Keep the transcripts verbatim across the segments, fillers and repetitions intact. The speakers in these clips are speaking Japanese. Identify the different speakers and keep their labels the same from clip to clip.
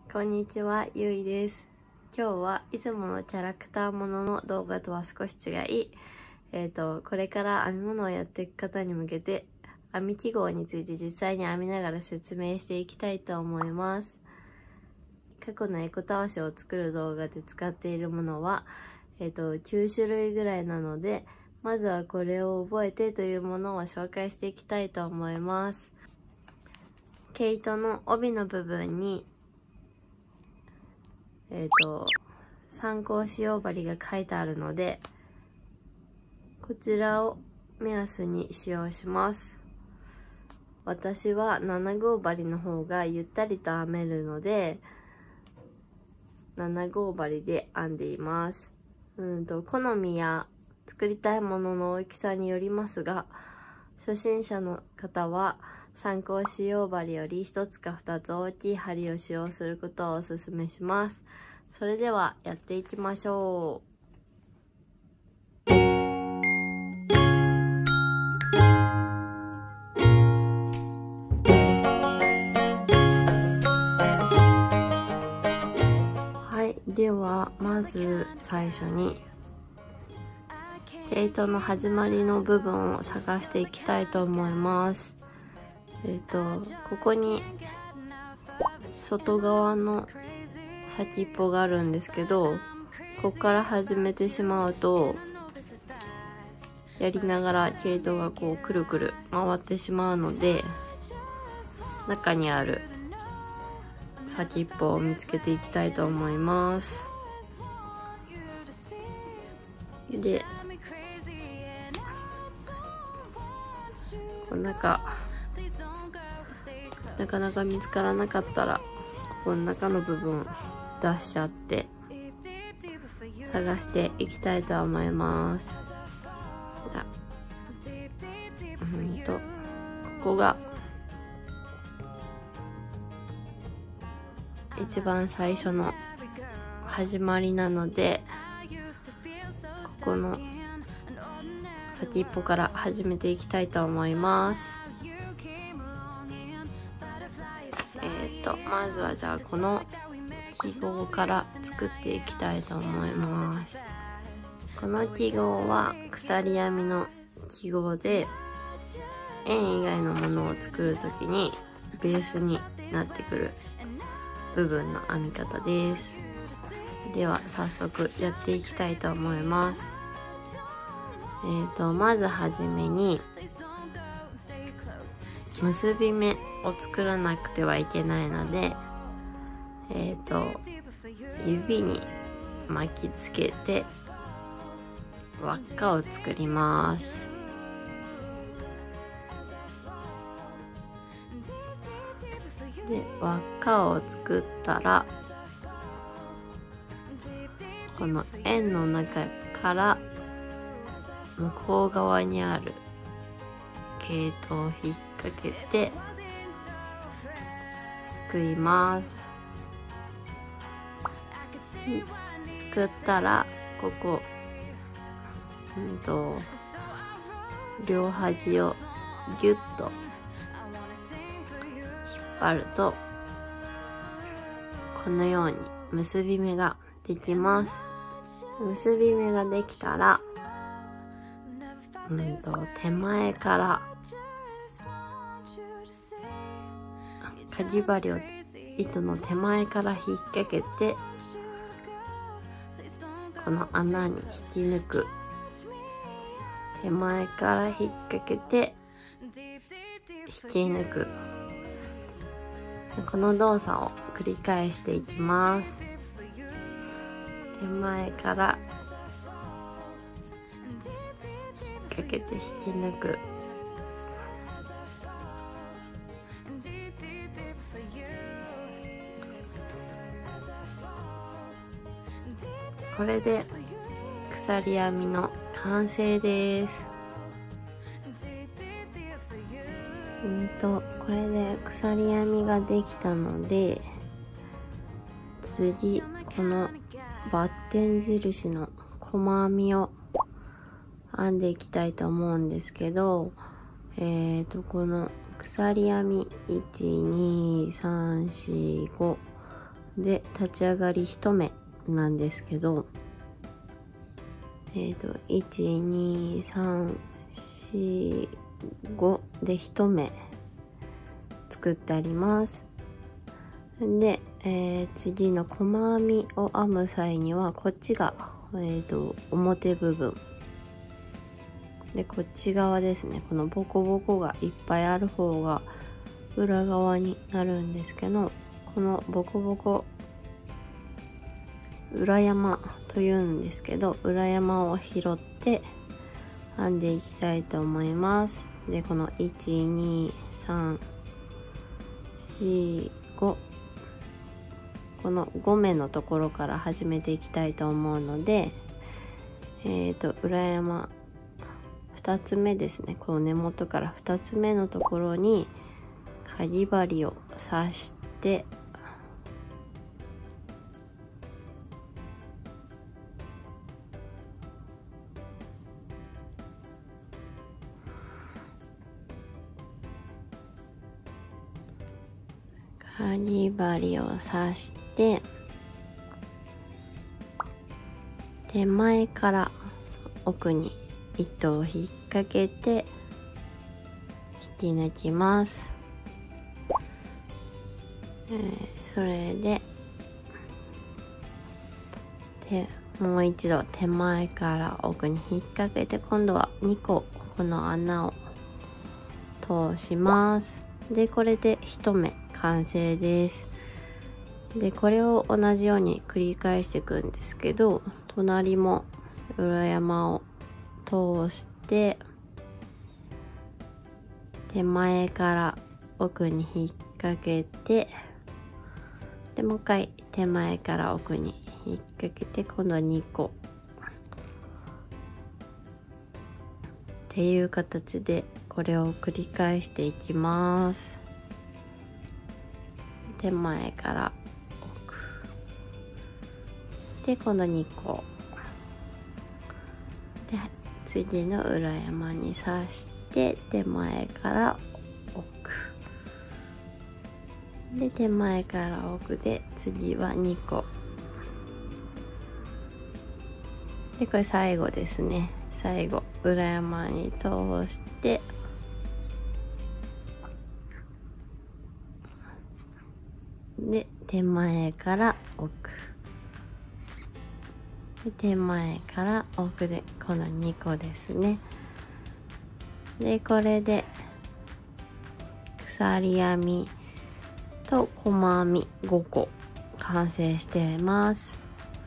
Speaker 1: こんにちは、ゆいです。今日はいつものキャラクターものの動画とは少し違い、えっと、これから編み物をやっていく方に向けて、編み記号について実際に編みながら説明していきたいと思います。過去のエコたわしを作る動画で使っているものは、えっと、きゅうしゅるいぐらいなので、まずはこれを覚えてというものを紹介していきたいと思います。毛糸の帯の部分に、えっと、参考使用針が書いてあるので、こちらを目安に使用します。私はななごう針の方がゆったりと編めるので、ななごう針で編んでいます。うんと、好みや作りたいものの大きさによりますが、初心者の方は参考使用針よりひとつかふたつ大きい針を使用することをおすすめします。それではやっていきましょう。はい、ではまず最初に毛糸の始まりの部分を探していきたいと思います。えっと、ここに外側の先っぽがあるんですけど、ここから始めてしまうと、やりながら毛糸がこうくるくる回ってしまうので、中にある先っぽを見つけていきたいと思います。で、中なかなか見つからなかったら、この中の部分出しちゃって探していきたいと思います。うんとここが一番最初の始まりなので、ここの先っぽから始めていきたいと思います。えっとまずはじゃあこの記号から作っていきたいと思います。この記号は鎖編みの記号で、円以外のものを作るときにベースになってくる部分の編み方です。では早速やっていきたいと思います。えっとまずはじめに結び目を作らなくてはいけないので、えっと指に巻きつけて輪っかを作ります。で、輪っかを作ったら、この円の中から向こう側にある毛糸を引っ掛けてすくいます。すくったら、ここ、うんと両端をギュッと引っ張ると、このように結び目ができます。結び目ができたら、うんと手前からかぎ針を糸の手前から引っ掛けて、この穴に引き抜く。手前から引っ掛けて引き抜く。この動作を繰り返していきます。手前から引っ掛けて引き抜く。これで鎖編みの完成です。うんとこれで鎖編みができたので、次このバッテン印の細編みを編んでいきたいと思うんですけど、えーとこの鎖編みいちにさんしごで立ち上がり一目なんですけど、えっといちにさんしごで一目作ってあります。で、えー、次の細編みを編む際にはこっちが、えー、と表部分で、こっち側ですね、このボコボコがいっぱいある方が裏側になるんですけど、このボコボコ裏山というんですけど、裏山を拾って編んでいきたいと思います。で、このいちにさんしご、このご目のところから始めていきたいと思うので、えっと裏山ふたつめですね、この根元からふたつめのところにかぎ針を刺して、かぎ針を刺して手前から奥に糸を引っ掛けて引き抜きます。えー、それででもう一度手前から奥に引っ掛けて、今度はにここの穴を通します。で、これで一目完成です。で、これを同じように繰り返していくんですけど、隣も裏山を通して手前から奥に引っ掛けて、でもう一回手前から奥に引っ掛けて、今度はにこっていう形でこれを繰り返していきます。手前から奥で、今度にこで次の裏山に刺して手前から奥で、手前から奥で次はにこで、これ最後ですね。最後裏山に通してで手前から奥で手前から奥でこのにこですね。で、これで鎖編みと細編みごこ完成しています。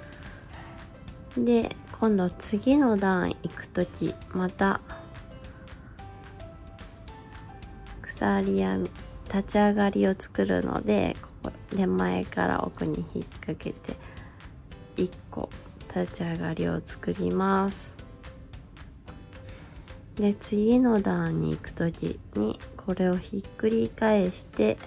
Speaker 1: で、今度次の段行くときまた鎖編み立ち上がりを作るので、ここで前から奥に引っ掛けていっこ立ち上がりを作ります。で、次の段に行くときにこれをひっくり返して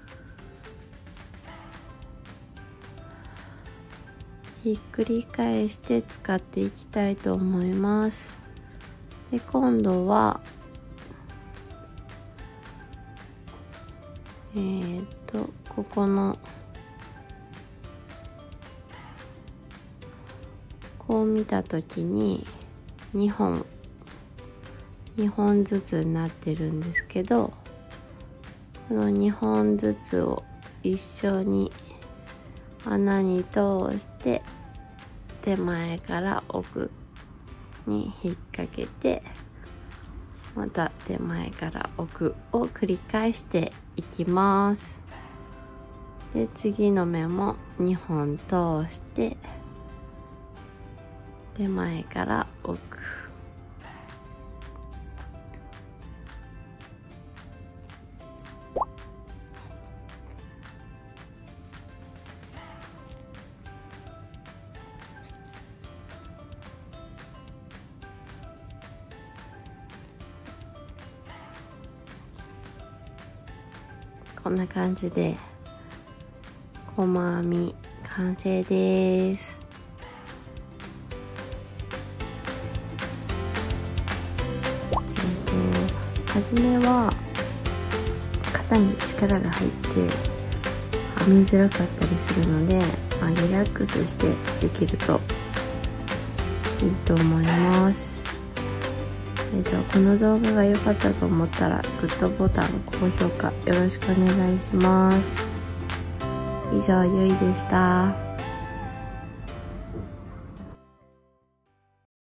Speaker 1: ひっくり返して使っていきたいと思います。で、今度はえーとここのこう見たときににほんにほんずつになってるんですけど、このにほんずつを一緒に穴に通して手前から奥に引っ掛けて、また手前から奥を繰り返していきます。で、次の目もにほん通して手前から奥こんな感じで細編み完成です。えっと初めは肩に力が入って噛みづらかったりするので、まあ、リラックスしてできるといいと思います。えーと、この動画が良かったと思ったらグッドボタン、高評価よろしくお願いします。以上、ゆいでした。